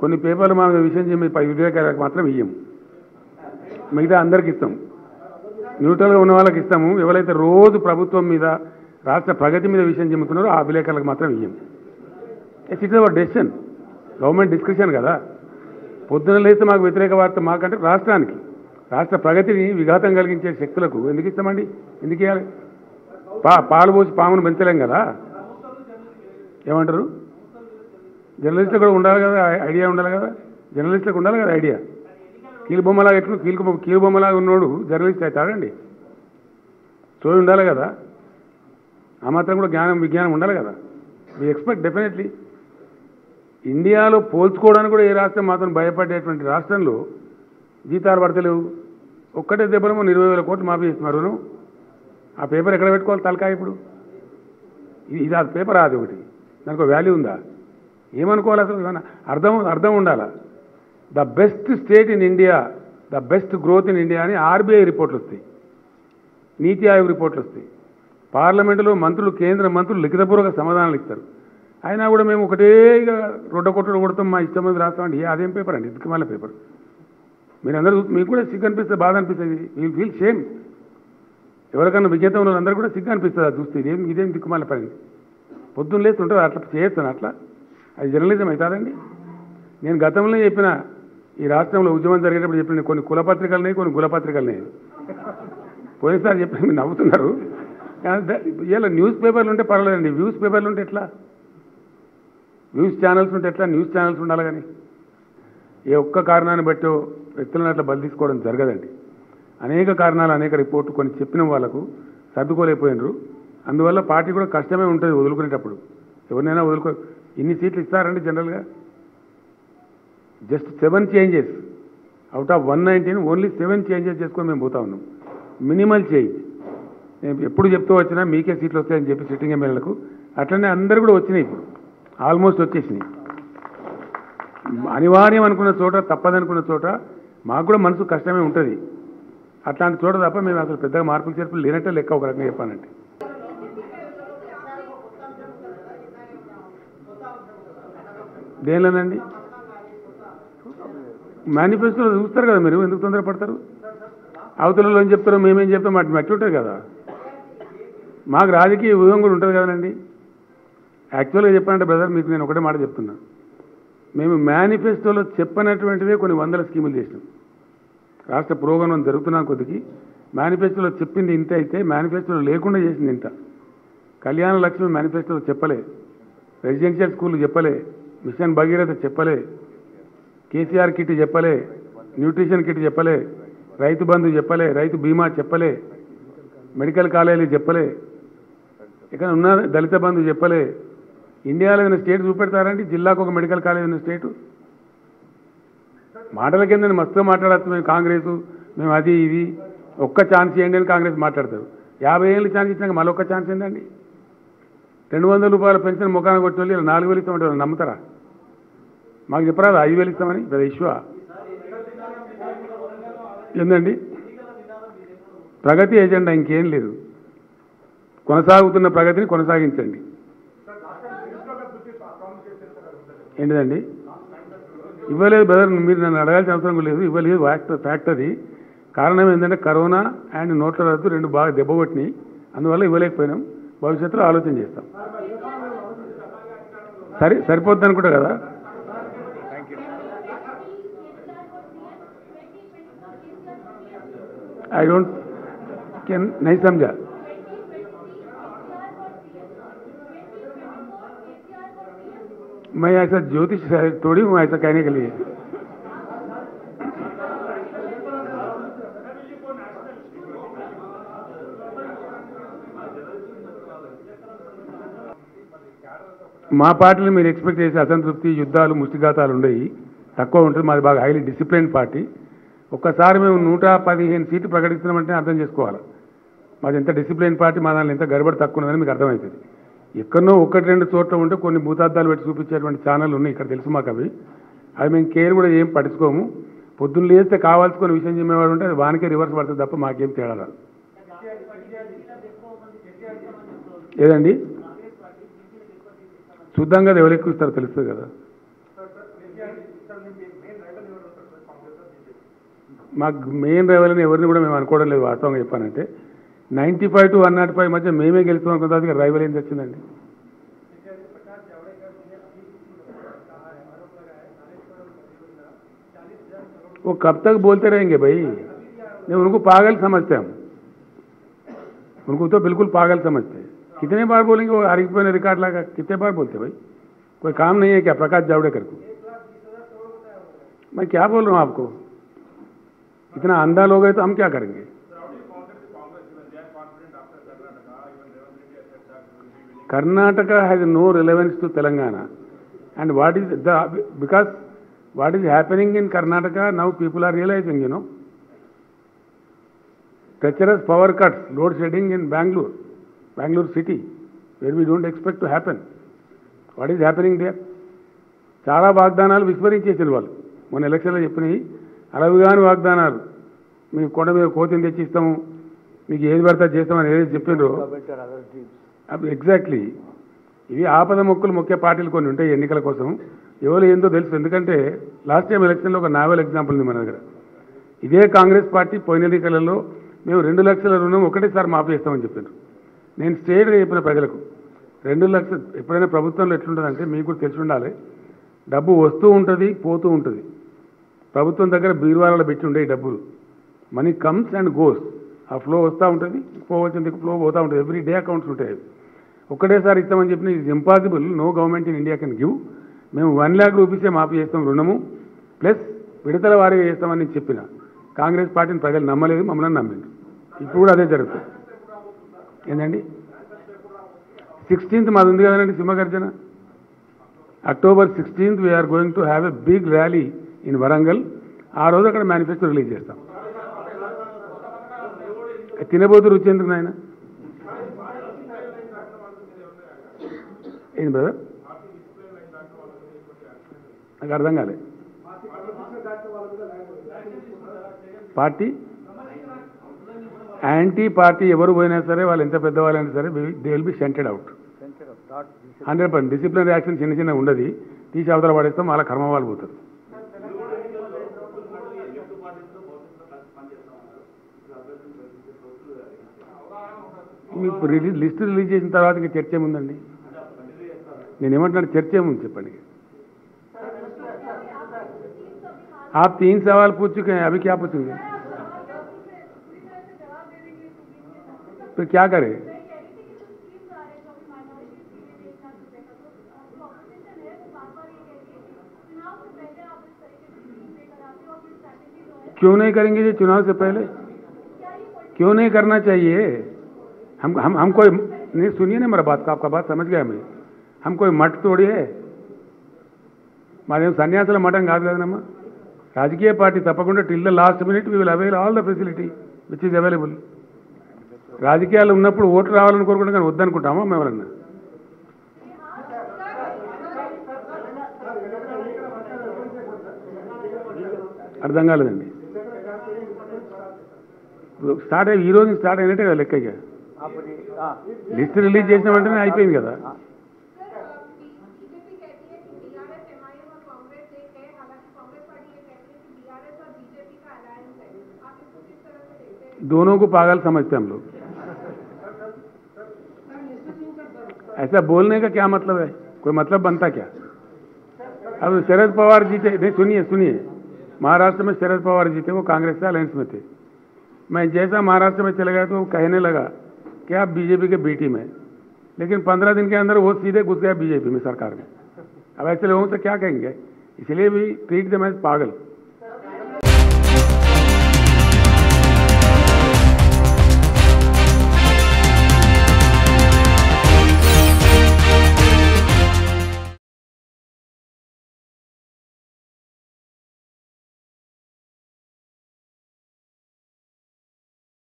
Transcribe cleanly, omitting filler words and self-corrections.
కొన్ని పేపర్లు మా విషయం చెప్పి విలేకరులకు మాత్రం ఇయ్యం, మిగతా అందరికి ఇస్తాం. న్యూట్రల్గా ఉన్న వాళ్ళకి ఇస్తాము. ఎవరైతే రోజు ప్రభుత్వం మీద రాష్ట్ర ప్రగతి మీద విషయం చెబుతున్నారో ఆ విలేకరులకు మాత్రం ఇయ్యం. It is our decision, government discussion కదా. పొద్దున లేస్తే మాకు వ్యతిరేక వార్త మాకంటే రాష్ట్రానికి, రాష్ట్ర ప్రగతిని విఘాతం కలిగించే శక్తులకు ఎందుకు ఇస్తామండి? ఎందుకు ఇవ్వాలి? పాలు పోసి పామును పెంచలేం కదా. ఏమంటారు? జర్నలిస్టులు కూడా ఉండాలి కదా, ఐడియా ఉండాలి కదా, జర్నలిస్టులకు ఉండాలి కదా ఐడియా. కీలుబొమ్మలాగా ఎట్లు కీలుబొమ్మలాగా ఉన్నోడు జర్నలిస్ట్ అవుతాడండి? చోయి ఉండాలి కదా, ఆ మాత్రం కూడా విజ్ఞానం ఉండాలి కదా. We expect definitely. ఇండియాలో పోల్చుకోవడానికి కూడా ఏ రాష్ట్రం మాత్రం భయపడేటువంటి రాష్ట్రంలో జీతాలు పడతలేవు. ఒక్కటే దెబ్బలో 20,000 కోట్లు మాఫీ చేస్తున్నారు. ఆ పేపర్ ఎక్కడ పెట్టుకోవాలి తలకాయ? ఇప్పుడు ఇది అది పేపర్, అది ఒకటి, దానికి వాల్యూ ఉందా? ఏమనుకోవాలి అసలు? అర్థం ఉండాలా. The best state in India, the best growth in India అని ఆర్బీఐ రిపోర్ట్లు వస్తాయి, నీతి ఆయోగ్ రిపోర్ట్లు వస్తాయి, పార్లమెంటులో మంత్రులు, కేంద్ర మంత్రులు లిఖితపూర్వక సమాధానాలు ఇస్తారు. అయినా కూడా మేము ఒకటే ఇక కొట్టుడు కొడతాం, మా ఇష్టం మంది రాస్తామండి. అదేం పేపర్ అండి? దిక్కుమాల పేపర్. మీరందరూ మీకు కూడా సిగ్గు అనిపిస్తుంది, బాధ అనిపిస్తుంది, విల్ ఫీల్ షేమ్. ఎవరికన్నా విజేత ఉన్న అందరూ కూడా సిగ్గు అనిపిస్తుంది అది చూస్తే. ఇదేం దిక్కుమాల పని? పొద్దున్న లేసి ఉంటుంది అట్లా చేస్తాను, అట్లా అది జర్నలిజం అవుతుందండి. నేను గతంలో చెప్పిన, ఈ రాష్ట్రంలో ఉద్యమం జరిగేటప్పుడు చెప్పిన కొన్ని కులపత్రికలున్నాయి, కొన్ని కులపత్రికలున్నాయి. పోయినసారి చెప్పిన మీరు నవ్వుతున్నారు. ఇలా న్యూస్ పేపర్లు ఉంటే పర్వాలేదండి, వ్యూస్ పేపర్లు ఉంటే ఎట్లా? వ్యూస్ ఛానల్స్ ఉంటే ఎట్లా? న్యూస్ ఛానల్స్ ఉండాలి. కానీ ఏ ఒక్క కారణాన్ని బట్టి వ్యక్తులను అట్లా బలి తీసుకోవడం జరగదండి. అనేక కారణాలు, అనేక రిపోర్టు కొన్ని చెప్పిన వాళ్ళకు సర్దుకోలేకపోయినారు. అందువల్ల పార్టీ కూడా కష్టమే ఉంటుంది వదులుకునేటప్పుడు. ఎవరినైనా ఇన్ని సీట్లు ఇస్తారండి జనరల్గా? Just 7 changes out of 119, only 7 changes చేసుకొని మేము పోతా ఉన్నాం. Minimal change. నేను ఎప్పుడు చెప్తూ వచ్చినా మీకే సీట్లు వస్తాయని చెప్పి సిట్టింగ్ ఎమ్మెల్యేలకు, అట్లనే అందరూ కూడా వచ్చినాయి. ఇప్పుడు ఆల్మోస్ట్ వచ్చేసినాయి. అనివార్యం అనుకున్న చోట, తప్పదనుకున్న చోట మాకు కూడా మనసు కష్టమే ఉంటుంది. అట్లాంటి చోట తప్ప మేము అసలు పెద్దగా మార్పులు చేర్పులు లేనట్టే లెక్క, ఒక రకంగా చెప్పానంటే. దేనిలోనండి? మేనిఫెస్టోలో చూస్తారు కదా మీరు, ఎందుకు తొందరపడతారు? అవతలలో ఏం చెప్తారో మేమేం చెప్తాం, మట్టి ఉంటుంది కదా. మాకు రాజకీయ వ్యూహం కూడా ఉంటుంది కదండి. యాక్చువల్గా చెప్పాలంటే బ్రదర్, మీకు నేను ఒకటే మాట చెప్తున్నా. మేము మేనిఫెస్టోలో చెప్పనటువంటివే కొన్ని వందల స్కీములు చేసినాం. రాష్ట్ర పురోగమనం జరుగుతున్న కొద్దికి మేనిఫెస్టోలో చెప్పింది ఇంత అయితే, మేనిఫెస్టోలో లేకుండా చేసింది ఇంత. కళ్యాణ లక్ష్మి మేనిఫెస్టోలో చెప్పలే, రెసిడెన్షియల్ స్కూల్ చెప్పలే, మిషన్ భగీరథ చెప్పలే, కేసీఆర్ కిట్ చెప్పలే, న్యూట్రిషన్ కిట్ చెప్పలే, రైతు బంధు చెప్పలే, రైతు బీమా చెప్పలే, మెడికల్ కాలేజీలు చెప్పలే, ఇక్కడ ఉన్న దళిత బంధు చెప్పలే. ఇండియాలో ఏదైనా స్టేట్ చూపెడతారండి జిల్లాకు ఒక మెడికల్ కాలేజ్ ఉన్న స్టేటు? మాటల కింద మస్తు మాట్లాడచ్చు. మేము కాంగ్రెస్, మేము అది ఇది, ఒక్క ఛాన్స్ ఇవ్వండి అని కాంగ్రెస్ మాట్లాడతారు. 50 ఏళ్ళు ఛాన్స్ ఇచ్చినాక మళ్ళీ ఒక్క ఛాన్స్ ఏందండి? 200 రూపాయల పెన్షన్ ముఖాన కొట్టిన వాళ్ళు 4,000 ఇస్తామంటే నమ్ముతారా? మాకు చెప్పరాదు 5,000 ఇస్తామని? పెద్ద ఇష్యూ ఏందండి? ప్రగతి ఎజెండా ఇంకేం లేదు. కొనసాగుతున్న ప్రగతిని కొనసాగించండి. ఏంటిదండి? ఇవ్వలేదు బ్రదర్, మీరు నన్ను అడగాల్సిన అవసరం లేదు. ఇవ్వలేదు, ఫ్యాక్ట్ అది. కారణం ఏంటంటే కరోనా అండ్ నోట్ల రద్దు 2 బాగా దెబ్బకొట్టినాయి. అందువల్ల ఇవ్వలేకపోయినాం. భవిష్యత్తులో ఆలోచన చేస్తాం. సరిపోద్ది అనుకుంటా కదా. आई डोंट कैन नहीं समझा. मैं ऐसा ज्योतिष थोड़ी हूँ ऐसा कहने के लिए. మా పార్టీలో మీరు ఎక్స్పెక్ట్ చేసే అసంతృప్తి, యుద్ధాలు, ముష్టిఘాతాలు ఉండేవి తక్కువ ఉంటుంది. మాది బాగా హైలీ డిసిప్లిన్ పార్టీ. ఒక్కసారి మేము 115 సీట్లు ప్రకటిస్తున్నామంటే అర్థం చేసుకోవాలి మాది ఎంత డిసిప్లిన్ పార్టీ, మా దాంట్లో ఎంత గడబడి తక్కువ ఉన్నదని మీకు అర్థమవుతుంది. ఎక్కడో 1-2 చోట్ల ఉంటే కొన్ని భూతార్థాలు పెట్టి చూపించేటువంటి ఛానళ్ళు ఉన్నాయి ఇక్కడ, తెలుసు మాకు. అవి మేము కేర్ కూడా ఏం పట్టించుకోము. పొద్దున్న లేస్తే కావాల్సుకున్న విషయం చెప్పేవాడు ఉంటే అది వానికే రివర్స్ పడుతుంది తప్ప మాకేం తేడా రాదు. ఏదండి? చూద్దాం కదా, ఎవరు ఎక్కువ ఇస్తారో తెలుస్తుంది కదా. మాకు మెయిన్ రైవల్ అని ఎవరిని కూడా మేము అనుకోవడం లేదు. వాస్తవంగా చెప్పానంటే 95 to 105 మధ్య మేమే గెలుస్తాం అనుకున్న తర్వాత రైవల్ ఏం వచ్చిందండి. वो कब तक बोलते रहेंगे भाई? नहीं, उनको पागल समझते हम, उनको तो बिल्कुल पागल समझते हैं. कितने बार बोलेंगे वो? आरिफ ने रिकॉर्ड लगा, कितने बार बोलते भाई? कोई काम नहीं है क्या प्रकाश जावड़ेकर को? मैं क्या बोल रहा हूँ आपको, इतना अंधा लोग है तो हम क्या करेंगे? Karnataka has no relevance to Telangana, and what is the, because what is happening in Karnataka now people are realizing, you know, treacherous power cuts, load shedding in Bangalore city, where we don't expect to happen. What is happening there? చాలా వాగ్దానాలు విస్మరించేసిన వాళ్ళు మొన్న ఎలక్షన్లో చెప్పినాయి. అలవిగాని వాగ్దానాలు, మీకు కొండ మీద కోతిని తెచ్చిస్తాము, మీకు ఏది పడితే చేస్తామని ఏదైతే చెప్పిండ్రో అవి ఎగ్జాక్ట్లీ ఇవి ఆపద మొక్కులు మొక్కే పార్టీలు కొన్ని ఉంటాయి ఎన్నికల కోసం. ఎవరు ఏందో తెలుసు. ఎందుకంటే లాస్ట్ టైం ఎలక్షన్లో ఒక నావెల్ ఎగ్జాంపుల్ ఉంది మన దగ్గర. ఇదే కాంగ్రెస్ పార్టీ పోయిన ఎన్నికలలో మేము 2 లక్షల రుణం ఒకటేసారి మాఫీ చేస్తామని చెప్పారు. నేను స్ట్రేట్గా చెప్పిన ప్రజలకు 2 లక్షలు ఎప్పుడైనా ప్రభుత్వంలో ఎట్లుంటుందంటే మీకు కూడా తెలిసి ఉండాలి, డబ్బు వస్తూ ఉంటుంది పోతూ ఉంటుంది. ప్రభుత్వం దగ్గర బీరువాలలో పెట్టి ఉండే డబ్బులు, మనీ కమ్స్ అండ్ గోస్, ఆ ఫ్లో వస్తూ ఉంటుంది, పోవచ్చింది ఫ్లో పోతూ ఉంటుంది. ఎవ్రీ డే అకౌంట్స్ ఉంటాయి. ఒకటేసారి ఇస్తామని చెప్పిన ఇది impossible. No government in India can give. మేము 1 lakh రూపీసే మాఫీ చేస్తాం రుణము, ప్లస్ విడతల వారీగా చేస్తామని నేను చెప్పిన. కాంగ్రెస్ పార్టీని ప్రజలు నమ్మలేదు, మమ్మల్ని నమ్మింది. ఇప్పుడు కూడా అదే జరుగుతుంది. ఏంటండి 16th మాది ఉంది కదండి Simhagarjana. October 16th we are going to have a big rally in Warangal. ఆ రోజు అక్కడ మేనిఫెస్టో రిలీజ్ చేస్తాం. తినబోతు రుచి ఎందుకు నాయన? ఏంటి బ్రదర్, నాకు అర్థం కాలే. పార్టీ యాంటీ పార్టీ ఎవరు పోయినా సరే, వాళ్ళు ఎంత పెద్దవాళ్ళైనా సరే, they will be sent out 100%. Disciplinary action చిన్న చిన్న ఉండదు, తీసి అవతల పడేస్తాం, వాళ్ళ కర్మ వాళ్ళు పోతారు. మీకు లిస్ట్ రిలీజ్ చేసిన తర్వాత ఇంకా చర్చ ఏముందండి? నేనేమంటున్నాను, చర్చ ఏముంది చెప్పండి. आप 3 सवाल पूछ चुके हैं, अभी क्या पूछेंगे? तो क्या करें? क्यों नहीं करेंगे जी चुनाव से पहले? क्यों नहीं करना चाहिए? हम कोई नहीं, सुनिए ना मेरा बात का, आपका बात समझ गया मैं. हम कोई मठ तोड़ी है, మాదేం సన్యాసుల మఠం కాదు కదనమ్మా. రాజకీయ పార్టీ తప్పకుండా till the last minute we will avail all the facility which is available. రాజకీయాలు ఉన్నప్పుడు ఓట్లు రావాలని కోరుకుంటాం, కానీ వద్దనుకుంటామా మేము ఎవరన్నా? అర్థం కాలేదండి. స్టార్ట్ అయ్యి ఈ రోజు స్టార్ట్ అయినట్టే కదా లెక్క. ఇక లిస్ట్ రిలీజ్ చేసిన వెంటనే అయిపోయింది కదా. दोनों को पागल समझते हम लोग. ऐसा बोलने का क्या मतलब है? कोई मतलब बनता क्या? अब शरद पवार जीते, नहीं सुनिए, महाराष्ट्र में शरद पवार जीते, वो कांग्रेस से अलायंस में थे. मैं जैसा महाराष्ट्र में चले गया तो वो कहने लगा कि आप बीजेपी के बी टीम है, लेकिन 15 दिन के अंदर वो सीधे घुस गया बीजेपी में, सरकार में. अब ऐसे लोगों से क्या कहेंगे? इसलिए भी ट्रीट देम एज पागल.